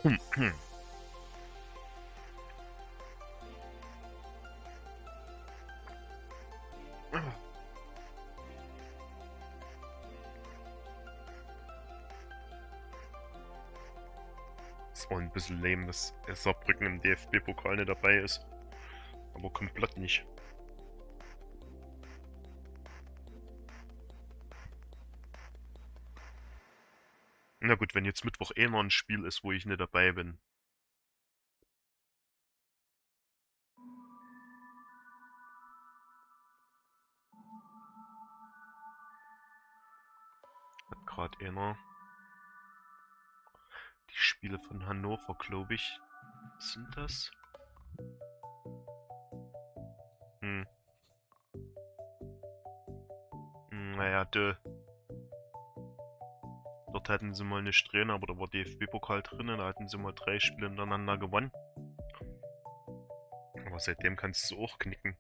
Es war ein bisschen lame, dass Saarbrücken im DFB-Pokal nicht dabei ist. Aber komplett nicht. Na gut, wenn jetzt Mittwoch eh noch ein Spiel ist, wo ich nicht dabei bin. Hat gerade einer. Die Spiele von Hannover, glaube ich. Was sind das? Naja, dort hatten sie mal nicht drin, aber da war DFB-Pokal drin, da hatten sie mal 3 Spiele hintereinander gewonnen. Aber seitdem kannst du auch knicken.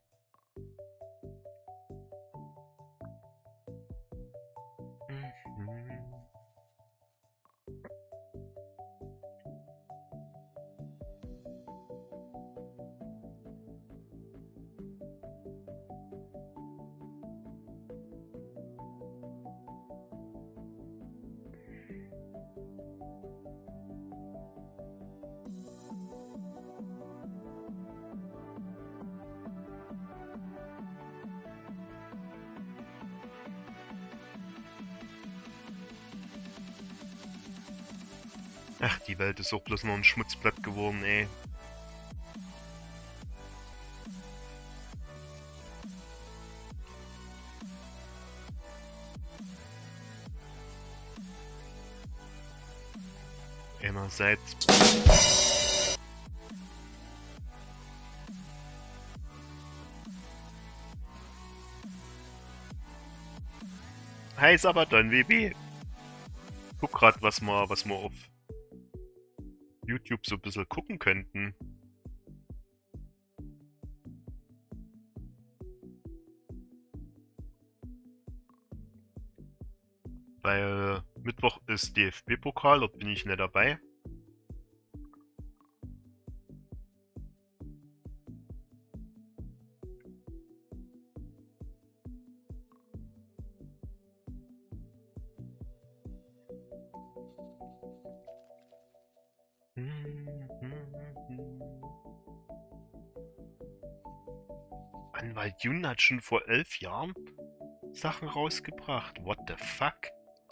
Ach, die Welt ist auch bloß noch ein Schmutzblatt geworden, ey. Einerseits... Heiß aber dann, WB. Guck grad, was wir auf YouTube so ein bisschen gucken könnten. Weil Mittwoch ist DFB-Pokal, dort bin ich nicht dabei. Anwalt Jun hat schon vor 11 Jahren Sachen rausgebracht. What the fuck?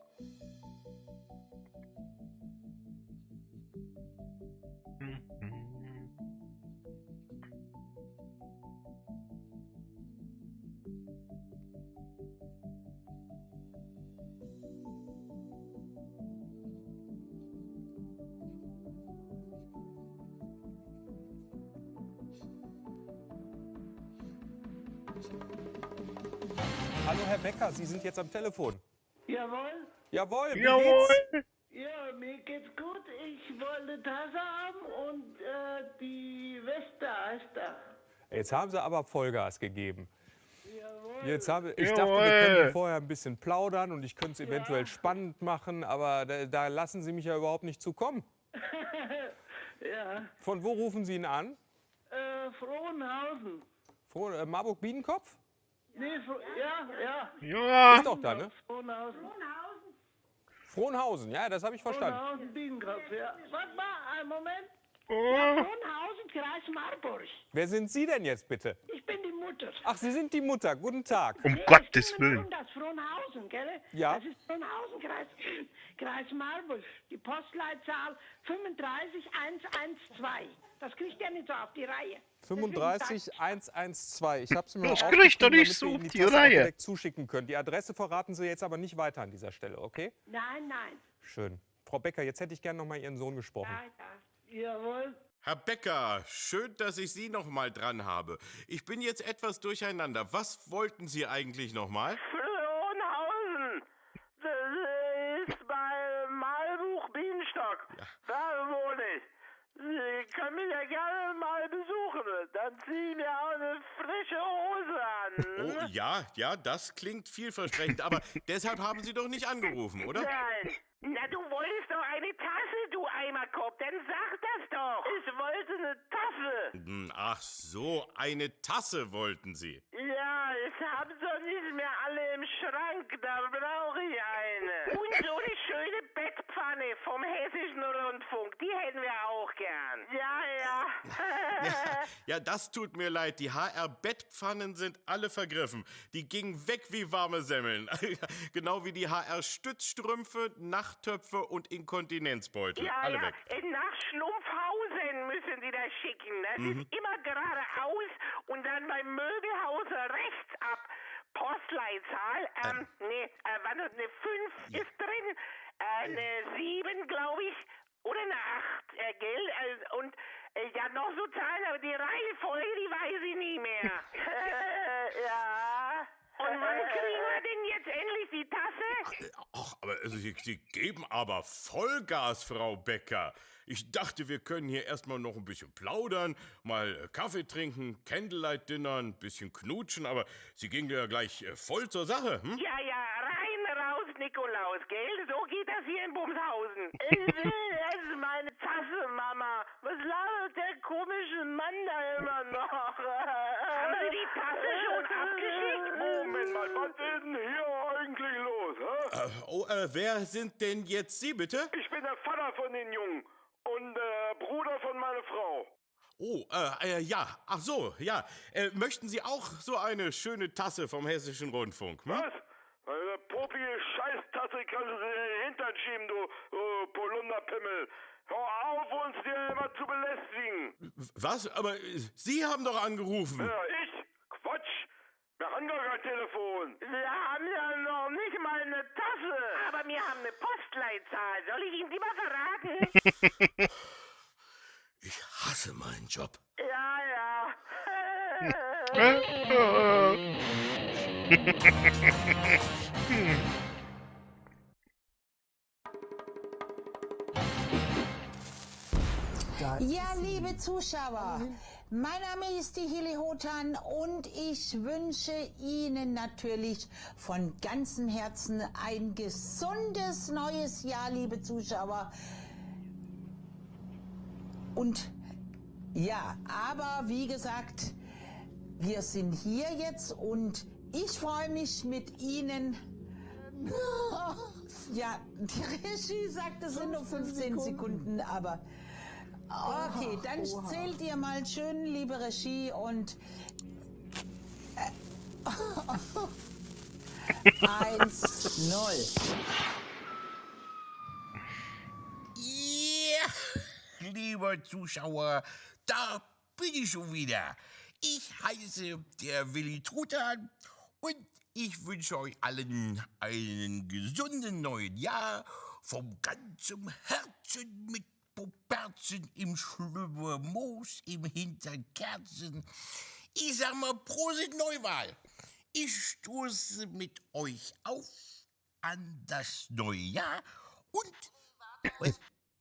Hallo Herr Becker, Sie sind jetzt am Telefon. Jawohl. Jawohl, wie Jawohl. geht's? Ja, mir geht's gut. Ich wollte Tasse haben und die Weste heißt da. Jetzt haben Sie aber Vollgas gegeben. Jawohl. Ich dachte, wir können vorher ein bisschen plaudern und ich könnte es eventuell spannend machen, aber da lassen Sie mich ja überhaupt nicht zu kommen. Ja. Von wo rufen Sie ihn an? Frohnhausen. Marburg-Biedenkopf? Nee, ja. Ja. Ist doch da, ne? Frohnhausen. Frohnhausen, ja, das habe ich verstanden. Frohnhausen, Biedenkopf, ja. Warte mal, einen Moment. Frohnhausen, Kreis Marburg. Wer sind Sie denn jetzt bitte? Ich bin die Mutter. Ach, Sie sind die Mutter. Guten Tag. Um Ja, Gottes ich bin Willen. Das Frohnhausen, gell? Ja. Das ist Frohnhausen, Kreis Marburg. Die Postleitzahl 35112. Das kriegt er nicht so auf die Reihe. 35112. Ich habe es mir Das mal kriegt er aufgeschrieben, nicht damit so wir auf Ihnen die Tasse auch Reihe. direkt zuschicken können. Die Adresse verraten Sie jetzt aber nicht weiter an dieser Stelle, okay? Nein, nein. Schön. Frau Becker, jetzt hätte ich gerne noch mal Ihren Sohn gesprochen. Jawohl. Herr Becker, schön, dass ich Sie noch mal dran habe. Ich bin jetzt etwas durcheinander. Was wollten Sie eigentlich noch mal? Frohnhausen. Das ist bei Malbuch-Bienenstock. Ja. Da wohne ich. Sie können mich ja gerne mal besuchen. Dann zieh ich mir auch eine frische Hose an. Oh, ja, das klingt vielversprechend. Aber deshalb haben Sie doch nicht angerufen, oder? Nein. Na, du wolltest doch eine Tasse, du Eimerkopf. Dann sag Ach so, eine Tasse wollten Sie. Ja, ich hab doch nicht mehr alle im Schrank, da brauche ich eine. Und so eine schöne Bettpfanne vom Hessischen Rundfunk, die hätten wir auch gern. Ja. Ja, das tut mir leid. Die HR-Bettpfannen sind alle vergriffen. Die gingen weg wie warme Semmeln. Genau wie die HR-Stützstrümpfe, Nachttöpfe und Inkontinenzbeutel. Alle weg. Nach Schlumpfhausen müssen die das schicken. Das ist immer geradeaus und dann beim Möbelhaus rechts ab. Postleitzahl, eine 5 ist drin, eine 7, glaube ich, oder eine 8, gell? Und ja, noch so Zahlen, aber die Reihenfolge, die weiß ich nie mehr. Ja. Und wann kriegen wir denn jetzt endlich die Tasse? Ach, aber also, Sie geben aber Vollgas, Frau Becker. Ich dachte, wir können hier erstmal noch ein bisschen plaudern, mal Kaffee trinken, Candlelight-Dinner, ein bisschen knutschen, aber Sie gingen ja gleich voll zur Sache, hm? Ja, rein, raus, Nikolaus, gell? So geht das hier in Bumshausen. Ich will jetzt meine Tasse, Mama. Was labert der komische Mann da immer noch? Haben Sie die Tasse schon abgeschickt? Moment mal, was ist denn hier eigentlich los, hä? Wer sind denn jetzt Sie, bitte? Ich bin der Vater von den Jungen und Bruder von meiner Frau. Oh, ja. Ach so, ja. Möchten Sie auch so eine schöne Tasse vom Hessischen Rundfunk? Hm? Was? Eine popige Scheißtasse kannst du dir in den Hintern schieben, du Polunderpimmel. Hör auf, uns hier immer zu belästigen. Was? Aber Sie haben doch angerufen. Ja, ich? Quatsch. Wir haben gar kein Telefon. Wir haben ja noch nicht mal eine Tasse. Aber wir haben eine Postleitzahl. Soll ich Ihnen die mal verraten? Ich hasse meinen Job. Ja. Ja, liebe Zuschauer, mein Name ist die Hilly Hotan und ich wünsche Ihnen natürlich von ganzem Herzen ein gesundes neues Jahr, liebe Zuschauer. Und ja, aber wie gesagt, wir sind hier jetzt und ich freue mich mit Ihnen. Ja, die Regie sagt, es sind nur 15 Sekunden, aber okay, dann zählt ihr mal schön, liebe Regie, und 1-0. Ja, lieber Zuschauer, da bin ich schon wieder. Ich heiße der Willi Truthahn und ich wünsche euch allen einen gesunden neuen Jahr vom ganzen Herzen mit Poperzen im Schlüppermoos, im Hintern Kerzen. Ich sag mal Prosit Neuwahl. Ich stoße mit euch auf an das neue Jahr und...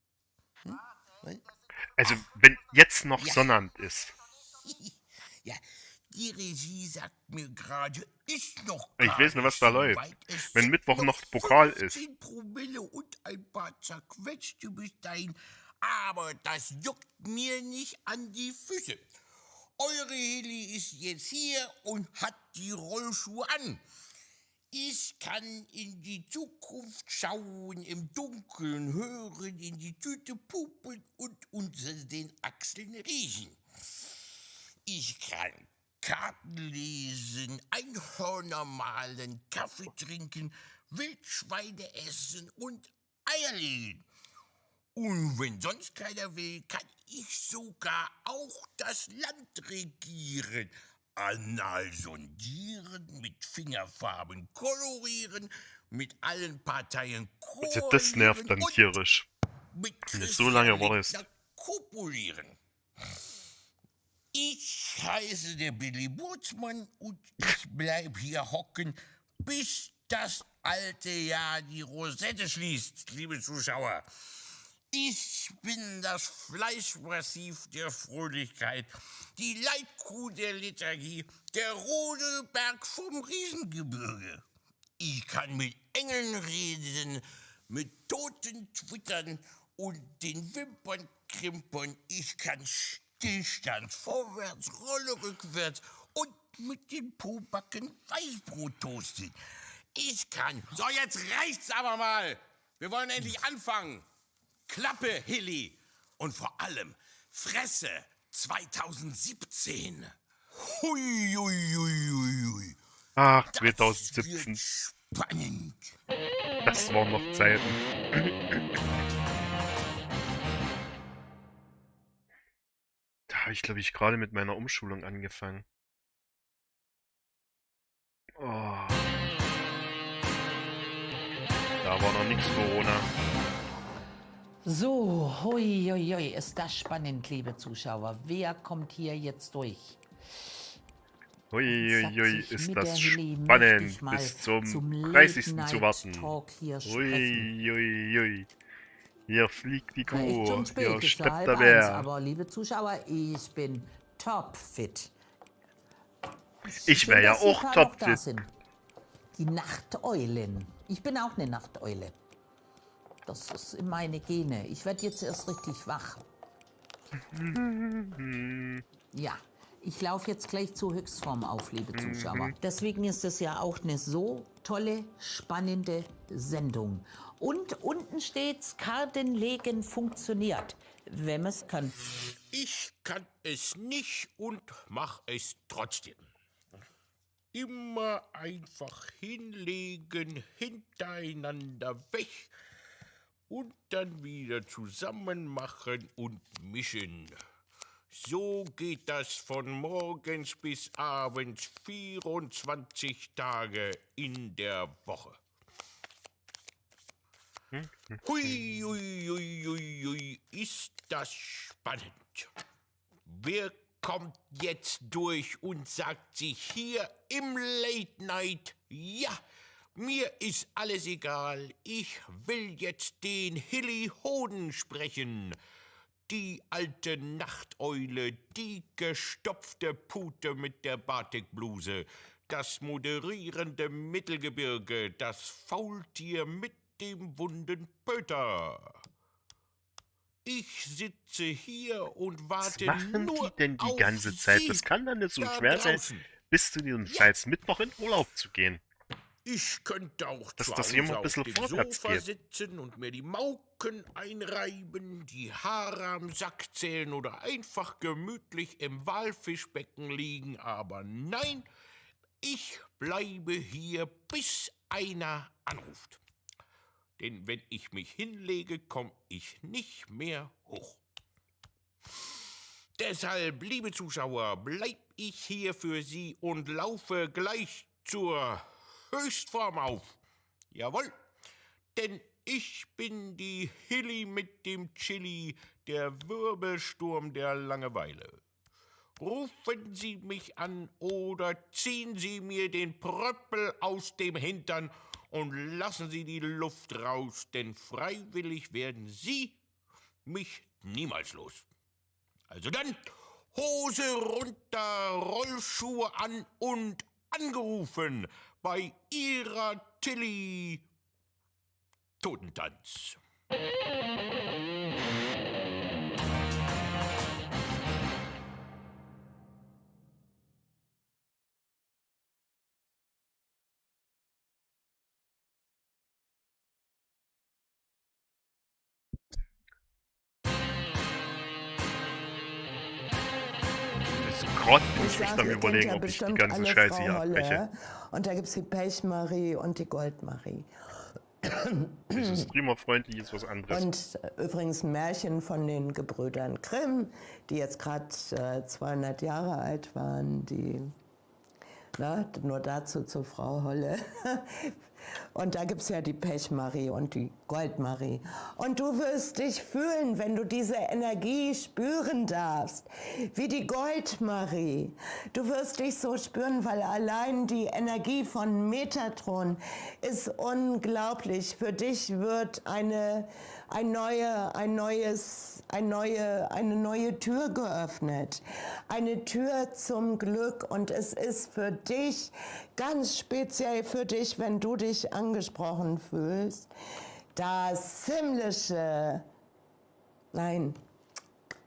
Also, wenn jetzt noch Sonnabend ist. Ja, die Regie sagt mir gerade, ist noch Ich gar weiß nicht, was da so läuft. weit. Es Wenn sind Mittwoch noch Pokal ist. 15 Promille und ein paar zerquetschte bis dahin. Aber das juckt mir nicht an die Füße. Eure Hilly ist jetzt hier und hat die Rollschuhe an. Ich kann in die Zukunft schauen, im Dunkeln hören, in die Tüte pupen und unter den Achseln riechen. Ich kann Karten lesen, Einhörner malen, Kaffee trinken, Wildschweine essen und Eier legen. Und wenn sonst keiner will, kann ich sogar auch das Land regieren. Anal sondieren, mit Fingerfarben kolorieren, mit allen Parteien koalieren. Also das nervt dann tierisch. Mit Wenn es so lange war ist. kopulieren. Ich heiße der Billy Bootsmann und ich bleib hier hocken, bis das alte Jahr die Rosette schließt, liebe Zuschauer. Ich bin das Fleischmassiv der Fröhlichkeit, die Leitkuh der Liturgie, der rote Berg vom Riesengebirge. Ich kann mit Engeln reden, mit Toten twittern und den Wimpern krimpern. Ich kann Tischtanz, vorwärts, Rolle rückwärts und mit den Pobacken Weißbrot toasten. Ich kann. So, jetzt reicht's aber mal. Wir wollen endlich anfangen. Klappe, Hilly. Und vor allem Fresse 2017. Hui, hui, hui, hui, hui. Ach, Das 2017. wird spannend. Das waren noch Zeiten. Da habe ich, glaube ich, gerade mit meiner Umschulung angefangen. Oh. Da war noch nichts Corona. So, hui, hui, hui, ist das spannend, liebe Zuschauer. Wer kommt hier jetzt durch? Uiuiui, Sagt sich, ist mit das der Hilly möchte spannend, ich mal bis zum Late 30. Night zu warten. Talk hier sprechen. Uiuiui. Hier fliegt die Ja, echt Kuh, schon spät, hier ist steppt der 12:30, Bär. aber liebe Zuschauer, ich bin topfit. Ich Schön, wäre ja dass Sie auch gerade noch da topfit. sind. Die Nachteulen. Ich bin auch eine Nachteule. Das ist in meine Gene. Ich werde jetzt erst richtig wach. Ja, ich laufe jetzt gleich zur Höchstform auf, liebe Zuschauer. Deswegen ist es ja auch eine so tolle, spannende Sendung. Und unten steht's, Kartenlegen funktioniert, wenn man es kann. Ich kann es nicht und mach es trotzdem. Immer einfach hinlegen, hintereinander weg und dann wieder zusammen machen und mischen. So geht das von morgens bis abends 24 Tage in der Woche. Hui, hui, hui, hui, hui, ist das spannend. Wer kommt jetzt durch und sagt sich hier im Late Night, ja, mir ist alles egal, ich will jetzt den Hilly Hoden sprechen. Die alte Nachteule, die gestopfte Pute mit der Batikbluse, das moderierende Mittelgebirge, das Faultier mit dem wunden Pöter. Ich sitze hier und Was warte machen nur die denn die auf ganze Zeit? Sie Das kann dann nicht so da schwer sein, draußen. bis zu diesem Ja. scheiß Mittwoch in Urlaub zu gehen. Ich könnte auch Dass zu das Hause immer ein auf bisschen dem vorwärts Sofa geht. sitzen und mir die Mauken einreiben, die Haare am Sack zählen oder einfach gemütlich im Walfischbecken liegen. Aber nein, ich bleibe hier, bis einer anruft. Denn wenn ich mich hinlege, komme ich nicht mehr hoch. Deshalb, liebe Zuschauer, bleib ich hier für Sie und laufe gleich zur Höchstform auf. Jawohl, denn ich bin die Hilly mit dem Chili, der Wirbelsturm der Langeweile. Rufen Sie mich an oder ziehen Sie mir den Pröppel aus dem Hintern und lassen Sie die Luft raus, denn freiwillig werden Sie mich niemals los. Also dann, Hose runter, Rollschuhe an und angerufen bei Ihrer Tilly Totentanz. Ich muss dann überlegen, ob ich die ganze Scheiße hier abbreche. Und da gibt es die Pechmarie und die Goldmarie. Dieses streamerfreundlich ist was anderes. Und übrigens ein Märchen von den Gebrüdern Grimm, die jetzt gerade 200 Jahre alt waren, die, na, nur dazu zur Frau Holle. Und da gibt es ja die Pechmarie und die Goldmarie. Und du wirst dich fühlen, wenn du diese Energie spüren darfst, wie die Goldmarie. Du wirst dich so spüren, weil allein die Energie von Metatron ist unglaublich. Für dich wird eine neue Tür geöffnet. Eine Tür zum Glück. Und es ist für dich, ganz speziell für dich, wenn du dich angesprochen fühlst, das himmlische, nein,